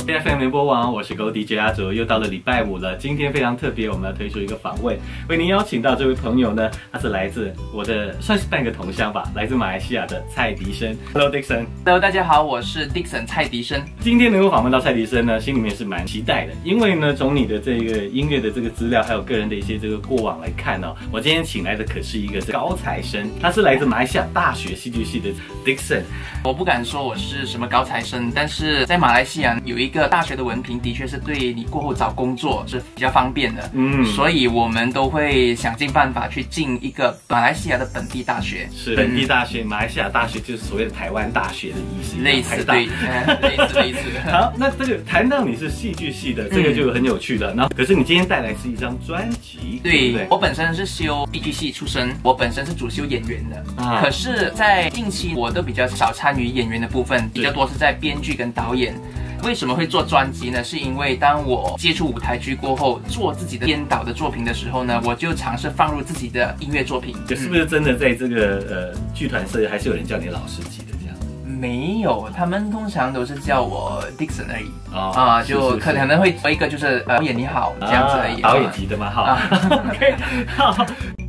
FM 联播网，我是 Go DJ 阿卓，又到了礼拜五了。今天非常特别，我们要推出一个访问，为您邀请到这位朋友呢，他是来自我的算是半个同乡吧，来自马来西亚的蔡迪生。Hello Dixon。Hello， 大家好，我是 Dixon 蔡迪生。 今天能够访问到蔡迪生呢，心里面是蛮期待的，因为呢，从你的这个音乐的这个资料，还有个人的一些这个过往来看哦，我今天请来的可是一个高材生，他是来自马来西亚大学戏剧系的 Dixon。 我不敢说我是什么高材生，但是在马来西亚有一个大学的文凭，的确是对你过后找工作是比较方便的。所以我们都会想尽办法去进一个马来西亚的本地大学。 是本地大学，马来西亚大学就是所谓的台湾大学的意思， 类似对，类似。 好，那这个谈到你是戏剧系的，这个就很有趣了。然后，可是你今天带来是一张专辑，对不对？ 我本身是修戏剧系出身，我本身是主修演员的。可是，在近期我都比较少参与演员的部分，比较多是在编剧跟导演。为什么会做专辑呢？是因为当我接触舞台剧过后，做自己的编导的作品的时候呢，我就尝试放入自己的音乐作品。 是不是真的在这个剧团社还是有人叫你老师级的这样？ 没有，他们通常都是叫我 Dixon 而已。就可能会说一个就是导演你好这样子而已。 导演级的吗？好。OK， 好。